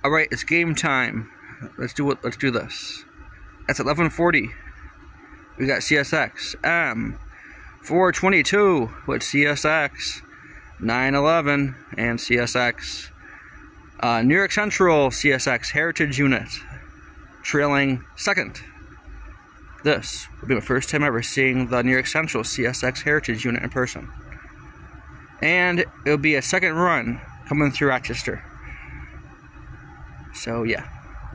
Alright, it's game time. Let's do it. Let's do this. That's 11:40. We got CSX M422 with csx-911 and CSX New York Central CSX Heritage Unit trailing second. This will be my first time ever seeing the New York Central CSX Heritage Unit in person. And it'll be a second run coming through Rochester. So yeah.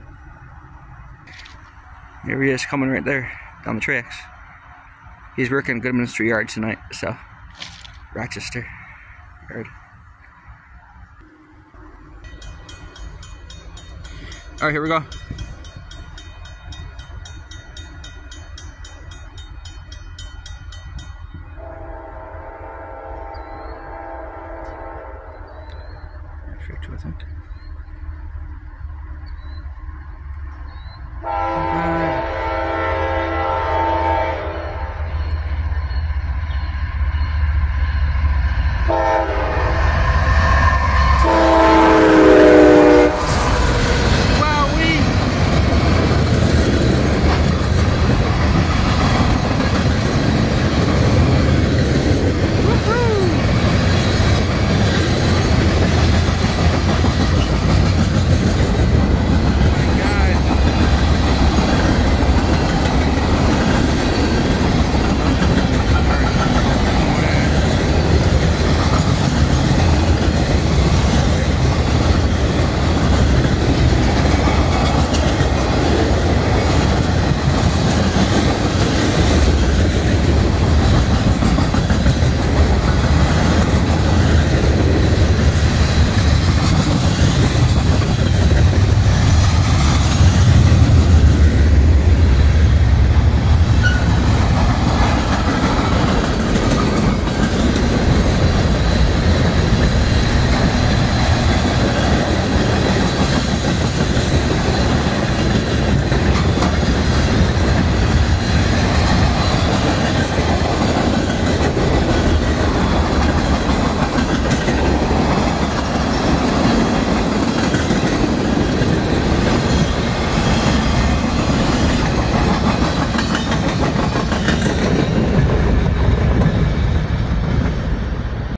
Here he is coming right there down the tracks. He's working Goodminster Yard tonight, so Rochester Yard. Alright, here we go.